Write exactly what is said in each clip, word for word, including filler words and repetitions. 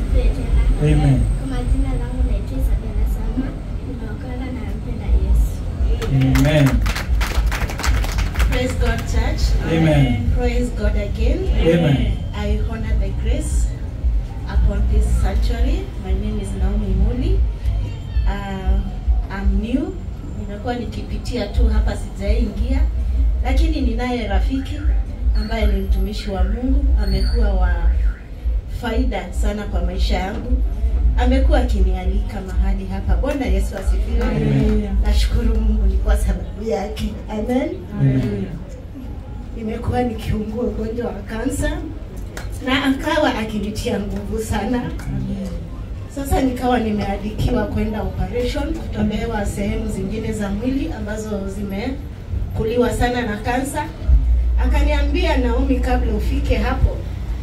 asifiwe tena. Amen. Kwa majina langu naitwa Isabella Sama, nimeokoka na nampenda Yesu. Amen. Praise God, church. Amen. Praise God again. Amen. I honor the grace upon this sanctuary. My name is Naomi Muli. Uh, I'm new. Nimekuwa nikipitia tu hapa, sijaingia, lakini ninaye rafiki ambaye ni mtumishi wa Mungu, amekuwa wa faida sana kwa maisha yangu. Amekuwa akinialika mahali hapa. Bwana Yesu asifiwe. Amen. Nashukuru Mungu ni kwa sababu yake. Amen. Amen. Nimekuwa nikiugua ugonjwa wa kansa na akawa akinitia nguvu sana. Amen. Sasa nikawa nimeadikiwa kwenda operation, kutolewa sehemu zingine za mwili ambazo zimekuliwa sana na kansa. Akaniambia, Naomi, kabla ufike hapo,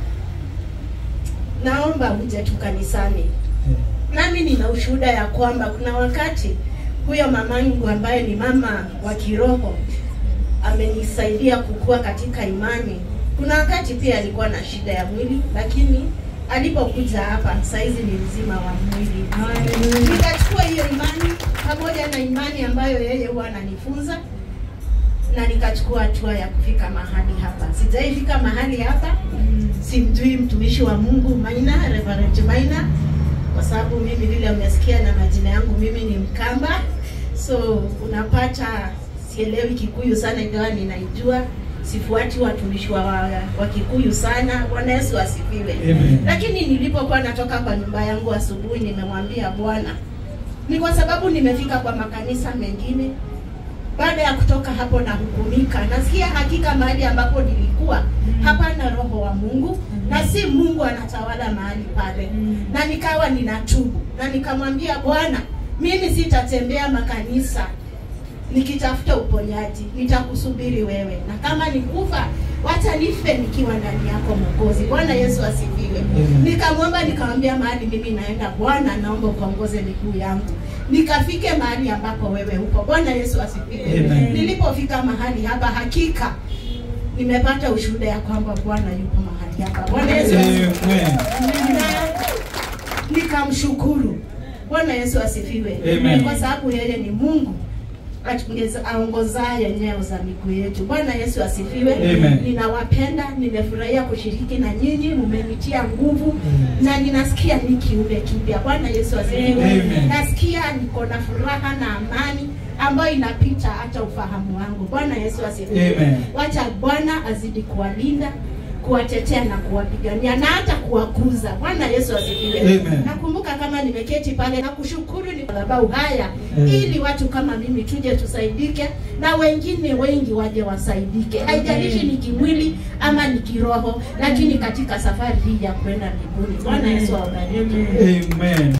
naomba uje tu kanisani. Nami nina ushuhuda ya kwamba kuna wakati huyo mamangu ambaye ni mama wa kiroho amenisaidia kukua katika imani. Kuna wakati pia alikuwa na shida ya mwili, lakini alipokuja hapa saizi ni mzima wa mwili. Nikachukua hiyo imani pamoja na imani ambayo yeye huwa ananifunza, na nikachukua hatua ya kufika mahali hapa. Sijaifika mahali hapa, simjui mtumishi wa Mungu Maina, Reverend Maina, kwa sababu mimi vile umesikia na majina yangu, mimi ni Mkamba. So unapata sielewi Kikuyu sana, ingawa ninaijua. Sifuati watumishi wa, wa Kikuyu sana. Bwana Yesu asifiwe. Amen. Lakini nilipokuwa natoka kwa nyumba yangu asubuhi, nimemwambia Bwana, ni kwa sababu nimefika kwa makanisa mengine, baada ya kutoka hapo na hukumika, nasikia hakika mahali ambapo nilikuwa hapana roho wa Mungu, na si Mungu anatawala mahali pale. Na nikawa ninatubu, na nikamwambia Bwana, mimi sitatembea makanisa nikitafuta uponyaji, nitakusubiri wewe, na kama nikufa wacha nife nikiwa ndani yako Mwokozi. Bwana Yesu asifiwe. Nikamwomba, nikamwambia mahali mimi naenda, Bwana, naomba ukaongoze miguu yangu nikafike mahali ambapo wewe upo. Bwana Yesu asifiwe. Nilipofika mahali hapa, hakika nimepata ushuhuda ya kwamba Bwana yupo mahali hapa. Bwana Yesu asifiwe. Nikamshukuru. Bwana Yesu asifiwe. Amen. Kwa sababu yeye ni Mungu aongozaye nyeo za miguu yetu. Bwana Yesu asifiwe. Amen. Ninawapenda, nimefurahia kushiriki na nyinyi, mmenitia nguvu. Amen. Na ninasikia ni kiumbe kipya. Bwana Yesu asifiwe. Amen. Nasikia niko na furaha na amani ambayo inapita hata ufahamu wangu. Bwana Yesu asifiwe. Amen. Wacha Bwana azidi kuwalinda, kuwatetea na kuwapigania na hata kuwakuza. Bwana Yesu asifiwe. Amen. Nakumbuka kama nimeketi pale na kushukuru ni madhabahu haya, Amen, ili watu kama mimi tuje tusaidike na wengine wengi waje wasaidike. Haijalishi ni kimwili ama ni kiroho, lakini katika safari hii ya kwenda mbinguni. Bwana Yesu awabariki. Amen.